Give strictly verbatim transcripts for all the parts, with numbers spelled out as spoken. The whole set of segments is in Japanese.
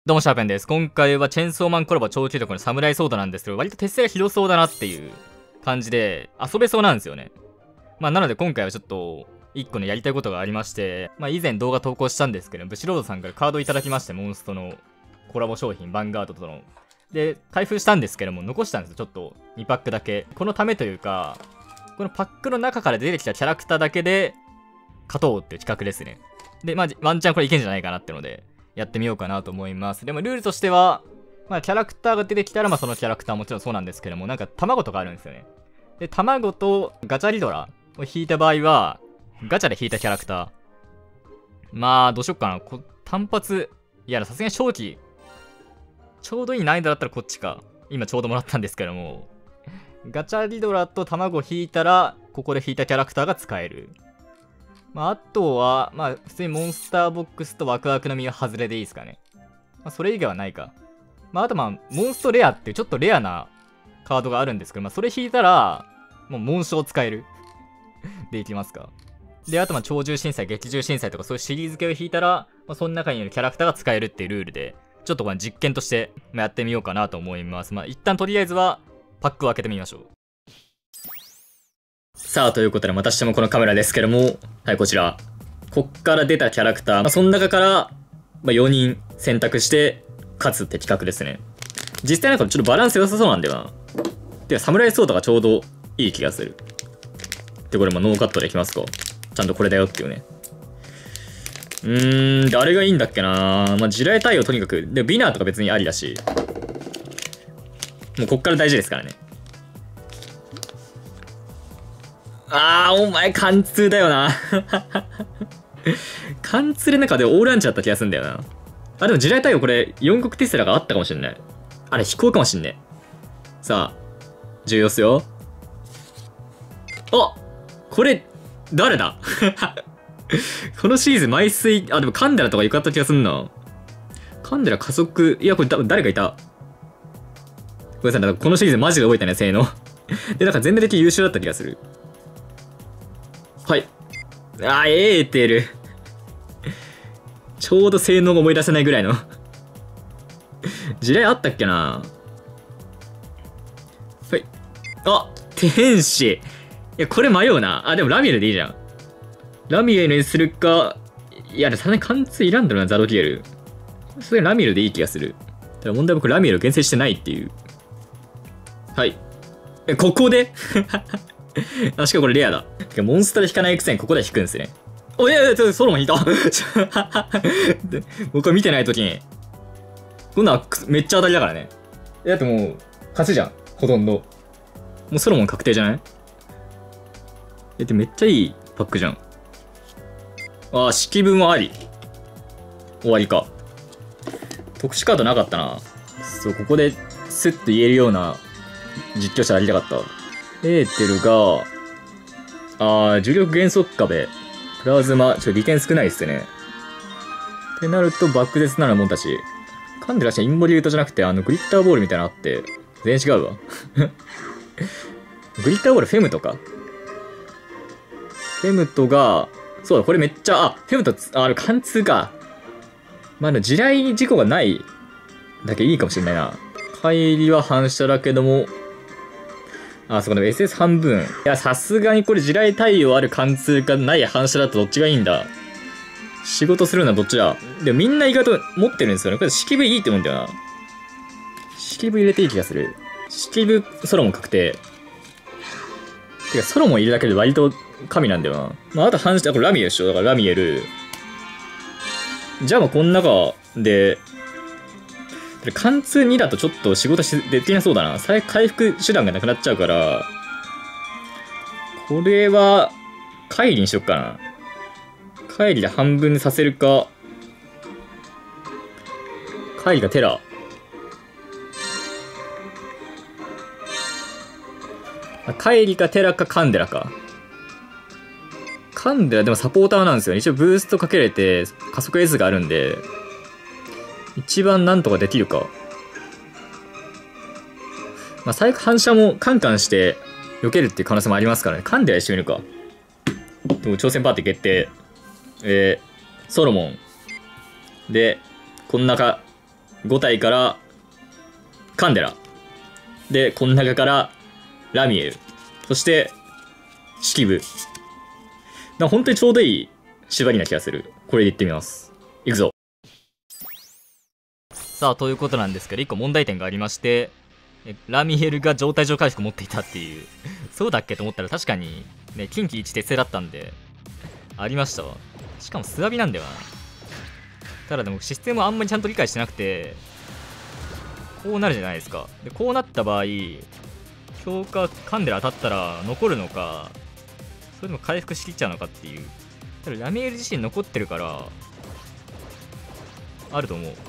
どうもシャーペンです。今回はチェンソーマンコラボ超級力のサムライソードなんですけど、割と手数が広そうだなっていう感じで遊べそうなんですよね。まあなので今回はちょっと一個ねやりたいことがありまして、まあ以前動画投稿したんですけど、ブシロードさんからカードいただきまして、モンストのコラボ商品、ヴァンガードとの。で、開封したんですけども、残したんですよ。ちょっとにパックだけ。このためというか、このパックの中から出てきたキャラクターだけで勝とうっていう企画ですね。で、まあワンチャンこれいけんじゃないかなってので、やってみようかなと思います。でもルールとしては、まあキャラクターが出てきたら、まあそのキャラクターもちろんそうなんですけども、なんか卵とかあるんですよね。で、卵とガチャリドラを引いた場合は、ガチャで引いたキャラクター。まあ、どうしよっかな。こ単発。いや、さすがに正気。ちょうどいい難易度だったらこっちか。今ちょうどもらったんですけども。ガチャリドラと卵引いたら、ここで引いたキャラクターが使える。まあ、あとは、まあ、普通にモンスターボックスとワクワクの実は外れでいいですかね。まあ、それ以外はないか。まあ、あとまあ、モンストレアっていうちょっとレアなカードがあるんですけど、まあ、それ引いたら、もう紋章使える。でいきますか。で、あとまあ、超重震災、激重震災とかそういうシリーズ系を引いたら、まあ、その中にいるキャラクターが使えるっていうルールで、ちょっとこれ実験としてやってみようかなと思います。まあ、一旦とりあえずは、パックを開けてみましょう。さあ、ということで、またしてもこのカメラですけども、はい、こちら。こっから出たキャラクター、まあ、その中から、まあ、よにん選択して、勝つって企画ですね。実際なんかちょっとバランス良さそうなんだよな。で、サムライソードがちょうどいい気がする。で、これもノーカットでいきますか。ちゃんとこれだよっていうね。うーん、誰がいいんだっけな。まあ、地雷対応とにかく。で、ビナーとか別にありだし。もうこっから大事ですからね。あー、お前貫通だよな。貫通でなんかでオールアンチだった気がするんだよな。あ、でも地雷対応これ、四国テスラがあったかもしれない。あれ、飛行かもしんね。さあ、重要っすよ。あ、これ、誰だ。このシリーズ枚数、あ、でもカンデラとか良かった気がすんな。カンデラ加速、いや、これ多分誰かいた。ごめんなさい、このシリーズマジで覚えてない、性能。で、なんか全体的に優秀だった気がする。はい。あー、エーテル。ちょうど性能が思い出せないぐらいの。地雷あったっけな。はい。あ、天使。いや、これ迷うな。あ、でもラミエルでいいじゃん。ラミエルにするか。いや、さすがに貫通いらんだろうな、ザドキエル。それラミエルでいい気がする。ただ問題は僕ラミエルを厳選してないっていう。はい。え、ここであ、しかもこれレアだ。モンスターで引かないくせにここで引くんですね。お、いやいや、ちょっとソロモン引いた。僕は見てないときに。こんなんめっちゃ当たりだからね。だってもう、勝ちじゃん。ほとんど。もうソロモン確定じゃない？え、でめっちゃいいパックじゃん。ああ、式分はあり。終わりか。特殊カードなかったな。そう、ここでスッと言えるような実況者やりたかった。エーテルが、ああ、重力減速壁。プラズマ、ちょっと利点少ないっすね。ってなると、爆絶ならもんだし。カンデラしインボリュートじゃなくて、あの、グリッターボールみたいなのあって、全然違うわ。グリッターボールフェムとかフェムトが、そうだ、これめっちゃ、あ、フェムト、あ、あれ貫通か。まあ、地雷事故がないだけいいかもしれないな。帰りは反射だけども、あ、そうか、でも エスエス 半分。いや、さすがにこれ地雷対応ある貫通かない反射だとどっちがいいんだ。仕事するのはどっちだ。でもみんな意外と持ってるんですよね。これ式部いいって思うんだよな。式部入れていい気がする。式部ソロモン確定。てか、ソロモン入れるだけで割と神なんだよな。まあ、あと反射、これラミエルでしょ。だからラミエル。じゃあもうこの中で、貫通にだとちょっと仕事してできなそうだな。再回復手段がなくなっちゃうから、これは、帰りにしよっかな。帰りで半分にさせるか、帰りがテラ。帰りかテラかカンデラか。カンデラでもサポーターなんですよね。一応ブーストかけれて加速 S があるんで、一番なんとかできるか。まあ、最悪反射もカンカンして避けるっていう可能性もありますからね。カンデラしてみるか。でも挑戦パーティー決定。えー、ソロモン。で、この中ご体からカンデラで、この中からラミエル、そして式部。な本当にちょうどいい縛りな気がする。これでいってみます。いくぞ。さあ、ということなんですけど、いっこ問題点がありまして、ラミエルが状態上回復持っていたっていう。そうだっけと思ったら確かに、ね、近畿いち鉄製だったんで、ありましたわ。しかも素浴びなんだよな。ただでもシステムをあんまりちゃんと理解してなくて、こうなるじゃないですか。で、こうなった場合、強化カンデラ当たったら残るのか、それでも回復しきっちゃうのかっていう。ただラミエル自身残ってるから、あると思う。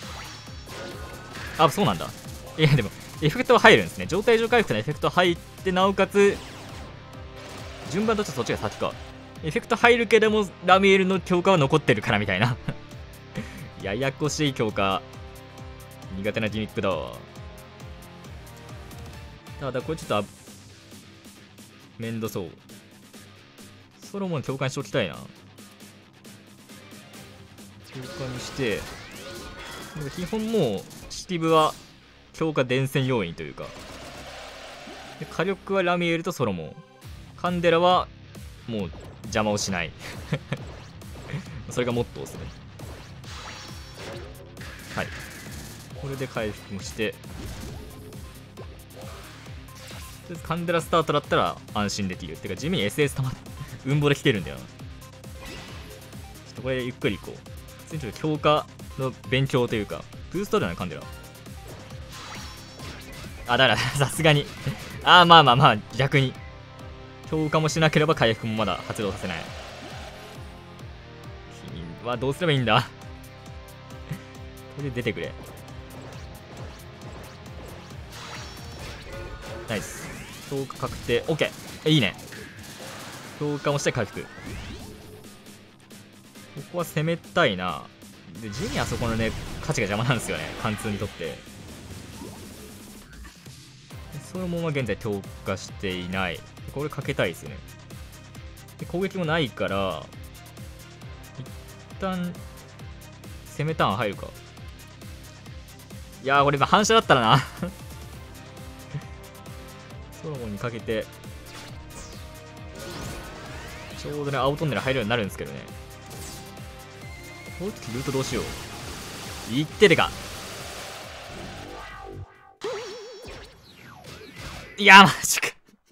あ、そうなんだ。いや、でも、エフェクトは入るんですね。状態上回復のエフェクト入って、なおかつ、順番とちょっとそっちが先か。エフェクト入るけども、ラミエルの強化は残ってるからみたいな。ややこしい強化。苦手なギミックだわ。ただ、これちょっとあ、めんどそう。ソロモン強化にしておきたいな。強化にして、基本もう、シティブは強化伝染要因というか。で火力はラミエルとソロモン。カンデラはもう邪魔をしない。それがモットーですね。はい。これで回復もして、とりあえずカンデラスタートだったら安心できる。てか地味に エスエス たまって、運ボで来てるんだよな。ちょっとこれゆっくりいこう。普通にちょっと強化の勉強というか、ブーストだよね、カンデラ。あ、だからさすがに。あー、まあまあまあ、逆に。強化もしなければ回復もまだ発動させない。君はどうすればいいんだ。これで出てくれ。ナイス。強化確定。オッケー。いいね。強化もして回復。ここは攻めたいな。で、地味あそこのね、価値が邪魔なんですよね。貫通にとって。そのまま現在強化していない。これかけたいですよね。で攻撃もないから、一旦、攻めターン入るか。いやー、これ今反射だったらな。ソロモンにかけて、ちょうどね、青トンネル入るようになるんですけどね。こういう時ルートどうしよう。いっててか。いやー、マジか。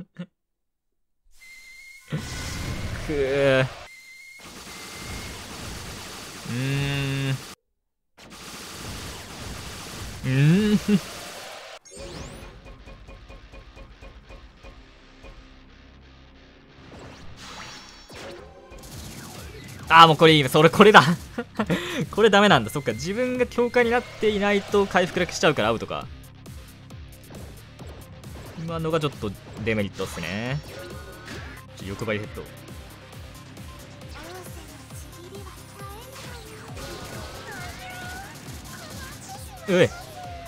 くー。うーん。うーん。ああ、もうこれいい。それ、これだ。これダメなんだ。そっか。自分が強化になっていないと回復だけしちゃうからアウトか。今のがちょっとデメリットっすね。欲張りヘッド。うえ。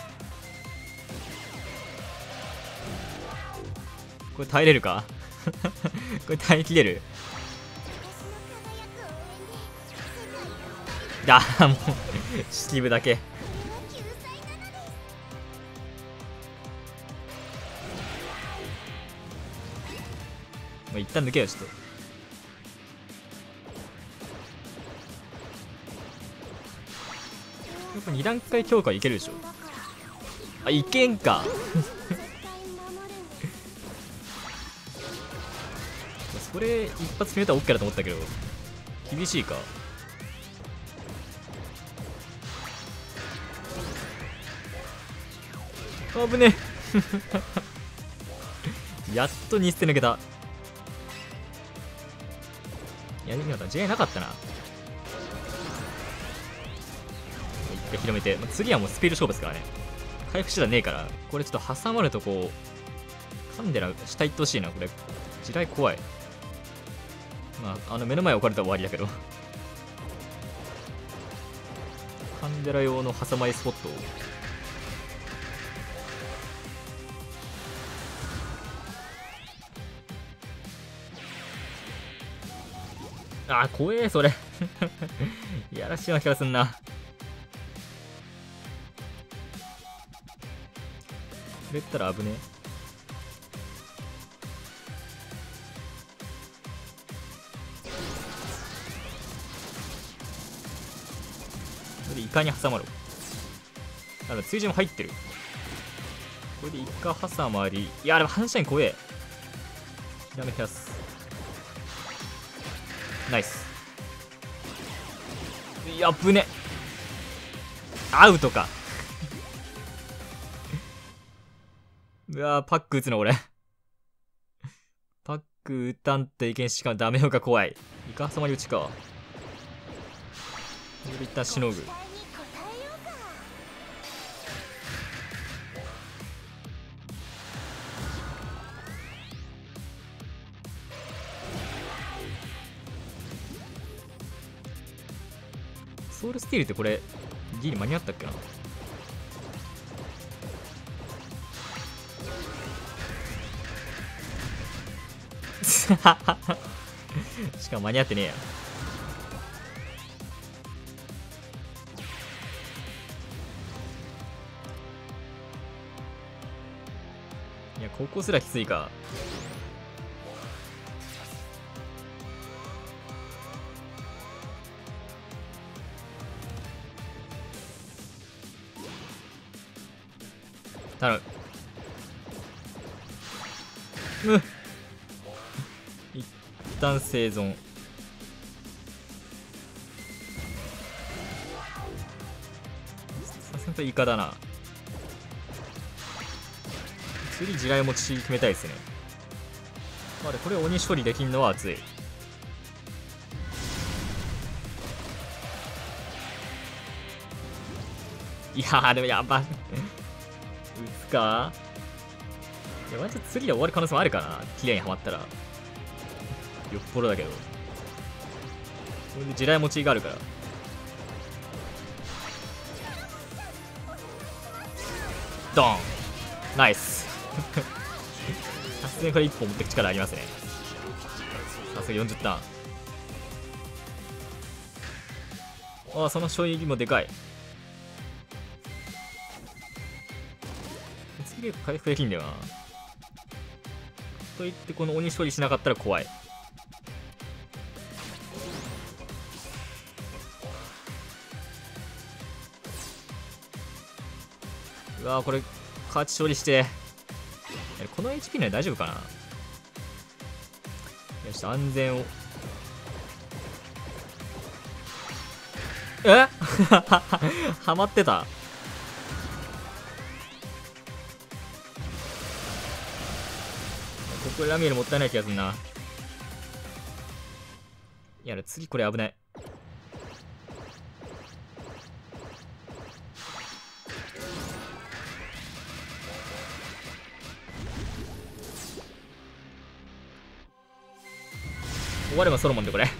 これ耐えれるか。これ耐えきれる。ああ、もう式部だけ。まあ、一旦抜けよ、ちょっと。やっぱに段階強化いけるでしょ。あ、いけんか。それ一発決めたら OK だと思ったけど、厳しいか。あぶねえ。やっとに捨て抜けた。やりきれなかった。ジェイなかったな。一回広めて、まあ、次はもうスピード勝負ですからね。回復手段ねえから、これちょっと挟まるとこう、カンデラ下行ってほしいな、これ。地雷怖い。まあ、あの目の前置かれたら終わりだけど。カンデラ用の挟まりスポットを。あー、怖え、それ。いやらしいような気がすんな。 触れたら危ねえ。これでイカに挟まる。なんだ、追従も入ってる。これでイカ挟まり。いや、でも反射に怖え。やめてやす。ナイス。やっぶね。アウトか。うわー、パック打つの俺。パック打たんといけんしかもダメよが怖い。イカ挟まり打ちか。これで一旦しのぐ。ソウルスティールってこれギリ間に合ったっけな。しかも間に合ってねえや。いや、ここすらきついか。頼む。うっ、一旦生存。さすがとイカだな。次地雷持ち決めたいですね。あれ、これ鬼処理できんのは熱い。いやー、でもやばい。打つか。いや、ワンチャン次で終わる可能性もあるかな。綺麗にはまったら。よっぽどだけど。これで地雷持ちがあるから。ドン。ナイス。さすがにこれ一本持ってく力ありますね。さすがよんじゅうターン。ああ、その衝撃もでかい。次回復できんだよな。といってこの鬼処理しなかったら怖い。うわー、これ勝ち処理して。この エイチピー なら大丈夫かな。よし、安全を。えはまってた。これラミエルもったいない気がするな。いや、次これ危ない。終わればソロモンでこれ。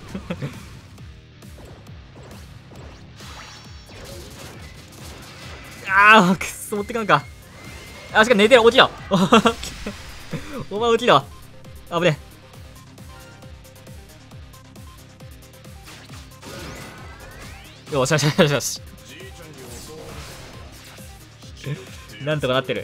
ああ、くっそ持ってかんか。あ、しかも寝てる。起きろ。お前起きろ。危ねえ。よしよしよしよし。なんとかなってる。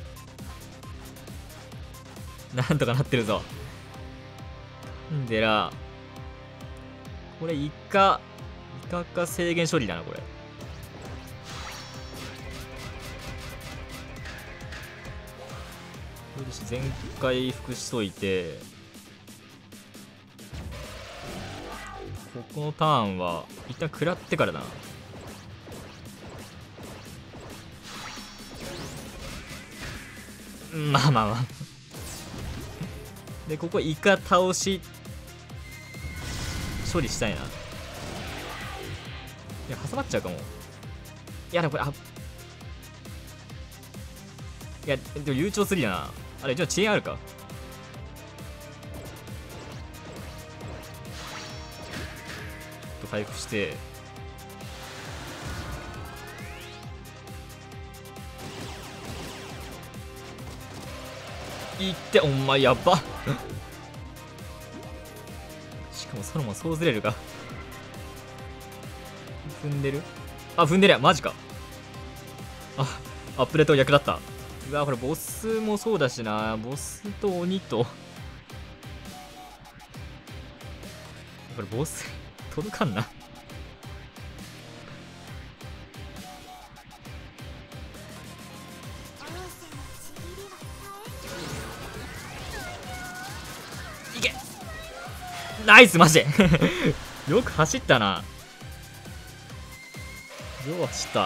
なんとかなってるぞ。んでら。これイカ、イカか制限処理だな、これ。全回復しといて、ここのターンは一旦食らってからだな。まあまあまあ。で、ここイカ倒し処理したいな。いや、挟まっちゃうかも。いや、でもこれ、あ、いや、でも悠長すぎだな。あれ、じゃあ遅延あるか。と回復して。いって、お前やば。しかもソロモンそうずれるか。踏んでる。あ、踏んでるや、マジか。あ、アップデート役立った。 うわこれボスもそうだしな、ボスと鬼とこれボス届かんな。いけナイスマジでよく走ったな。よう走った。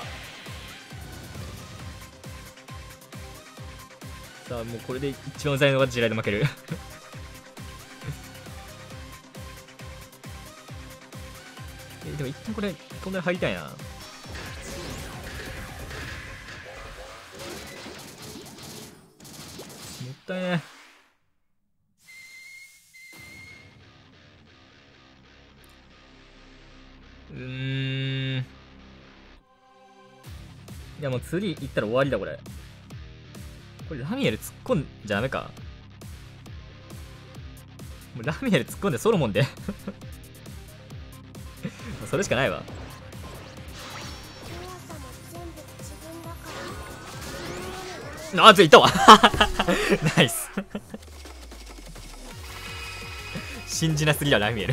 さあもうこれで一番うざいのが地雷で負けるえでも一旦これトンネル入りたいな。もったいね。うーん、いやもう次行ったら終わりだこれ。これラミエル突っ込んじゃダメか。もうラミエル突っ込んでソロモンでそれしかないわ。あ、ついたわナイス信じなすぎだラミエル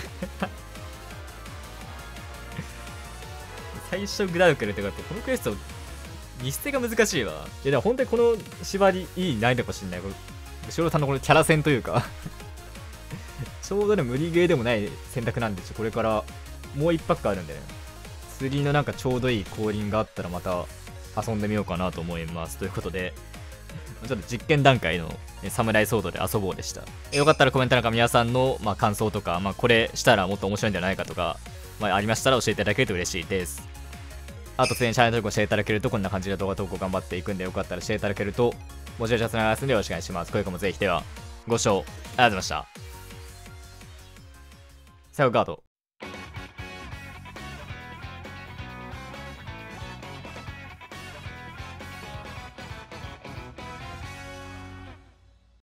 最初グダウクルってかってこのクエスト見捨てが難しいわ。いやでも本当にこの縛りいい難易度かもしんない。これ後ろさんのこのキャラ戦というかちょうどね無理ゲーでもない選択なんで、これからもう一パックあるんでね、釣りのなんかちょうどいい降臨があったらまた遊んでみようかなと思います。ということでちょっと実験段階のサムライソードで遊ぼうでした。よかったらコメントなんか皆さんの、まあ、感想とか、まあ、これしたらもっと面白いんじゃないかとか、まあ、ありましたら教えていただけると嬉しいです。あと、ついにチャンネル登録していただけるとこんな感じで動画投稿頑張っていくんで、よかったらしていただけるとモチベーションつながりますのでよろしくお願いします。これからもぜひではご視聴ありがとうございました。さよガード。